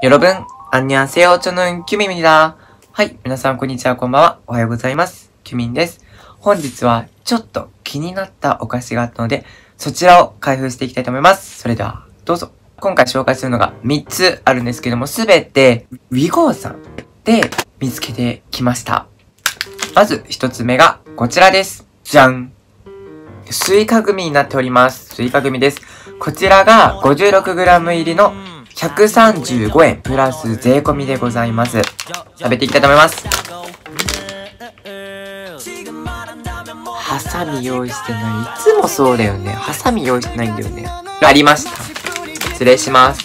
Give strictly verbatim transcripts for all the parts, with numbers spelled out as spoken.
여러분, 안녕하세요. 저는 규민입니다.はい、皆さんこんにちは、こんばんは。おはようございます。キュミンです。本日はちょっと気になったお菓子があったので、そちらを開封していきたいと思います。それでは、どうぞ。今回紹介するのがみっつあるんですけども、すべて ウィゴー さんで見つけてきました。まずひとつめがこちらです。じゃん。スイカグミになっております。スイカグミです。こちらが ごじゅうろくグラム 入りのひゃくさんじゅうごえんプラス税込みでございます。食べていきたいと思います。ハサミ用意してない。いつもそうだよね。ハサミ用意してないんだよね。ありました。失礼します。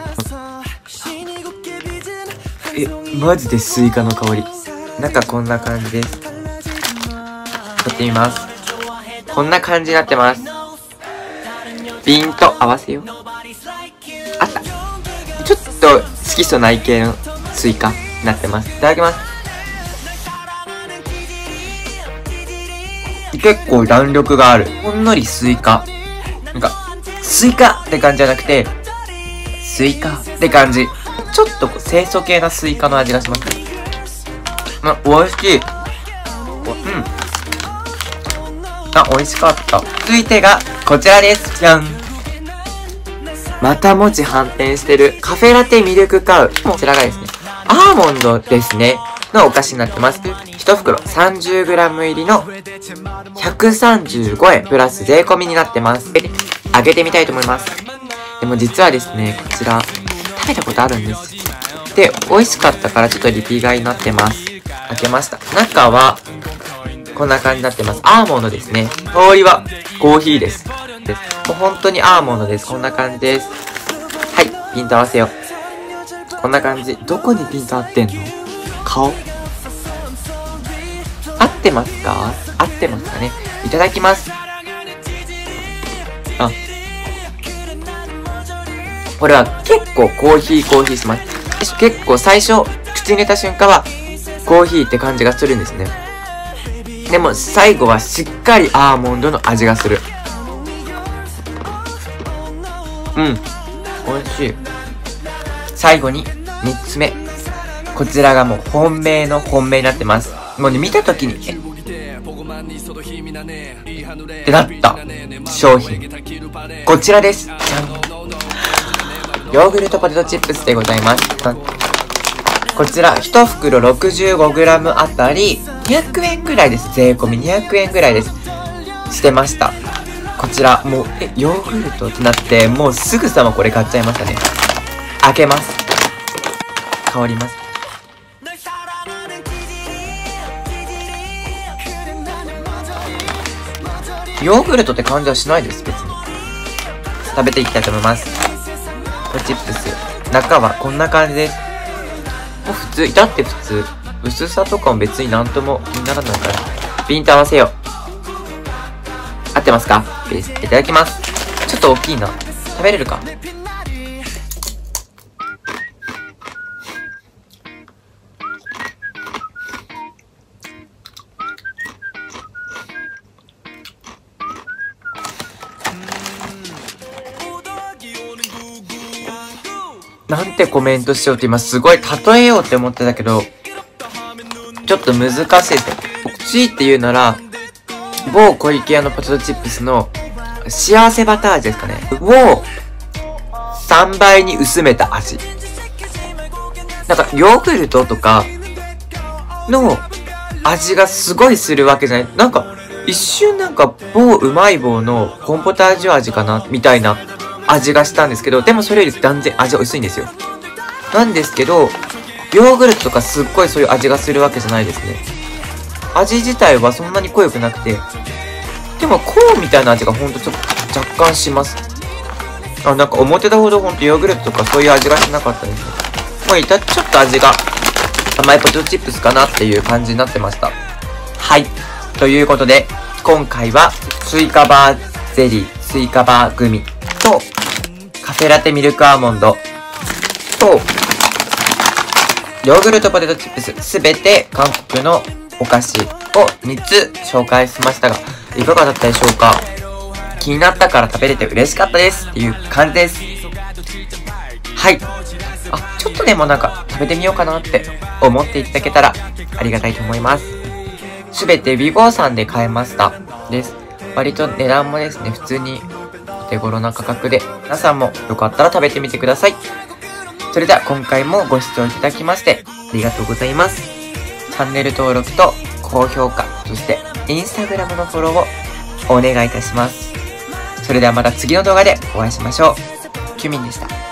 え、マジでスイカの香り。中こんな感じです。取ってみます。こんな感じになってます。ピンと合わせよう。あった。ちょっと色素ない系のスイカになってます。いただきます。結構弾力がある。ほんのりスイカ。なんか、スイカって感じじゃなくて、スイカって感じ。ちょっと清楚系なスイカの味がします。あ、美味しい。うん。あ、美味しかった。続いてが、こちらです。じゃん。また文字反転してる。カフェラテミルクカウ。こちらがですね、アーモンドですね。のお菓子になってます。ひとふくろ さんじゅうグラム 入りのひゃくさんじゅうごえんプラス税込みになってます。開けてみたいと思います。でも実はですね、こちら、食べたことあるんです。で、美味しかったからちょっとリピ買いになってます。開けました。中は、こんな感じになってます。アーモンドですね。香りはコーヒーです。です。もう本当にアーモンドです。こんな感じです。はい。ピント合わせよう。こんな感じ。どこにピント合ってんの？顔？合ってますか？合ってますかね？いただきます。あ。これは結構コーヒーコーヒーします。結構最初、口に入れた瞬間はコーヒーって感じがするんですね。でも最後はしっかりアーモンドの味がする。うん。美味しい。最後にみっつめ。こちらがもう本命の本命になってます。もうね、見たときに、えってなった商品。こちらです。じゃん。ヨーグルトポテトチップスでございます。こちら、ひとふくろ ろくじゅうごグラム あたり、にひゃくえんぐらいです。税込みにひゃくえんぐらいです。してました。こちら、もう、え、ヨーグルトってなって、もうすぐさまこれ買っちゃいましたね。開けます。香ります。ヨーグルトって感じはしないです、別に。食べていきたいと思います。これチップス。中はこんな感じです。もう普通、至って普通。薄さとかも別になんとも気にならないから。ピンと合わせよう。合ってますか？いただきます。ちょっと大きいな。食べれるか？なんてコメントしようって今すごい例えようって思ってたけど、ちょっと難しいですね。強いって言うなら、某小池屋のポテトチップスの幸せバター味ですかね。をさんばいに薄めた味。なんかヨーグルトとかの味がすごいするわけじゃない。なんか一瞬なんか某うまい棒のコーンポタージュ味かなみたいな味がしたんですけど、でもそれより断然味は薄いんですよ。なんですけど、ヨーグルトとかすっごいそういう味がするわけじゃないですね。味自体はそんなに濃くなくて、でもコーンみたいな味がほんとちょっと若干します。あ、なんか思ってたほどほんとヨーグルトとかそういう味がしなかったですね。もういた、ちょっと味が甘いポテトチップスかなっていう感じになってました。はい。ということで、今回はスイカバーゼリー、スイカバーグミと、カフェラテミルクアーモンドと、ヨーグルトポテトチップス、すべて韓国のお菓子をみっつ紹介しましたが、いかがだったでしょうか？気になったから食べれて嬉しかったですっていう感じです。はい。 あ、ちょっとでもなんか食べてみようかなって思っていただけたらありがたいと思います。すべてビゴーさんで買えました。です。割と値段もですね、普通にお手頃な価格で、皆さんもよかったら食べてみてください。それでは今回もご視聴いただきましてありがとうございます。チャンネル登録と高評価、そしてインスタグラムのフォローをお願いいたします。それではまた次の動画でお会いしましょう。キュミンでした。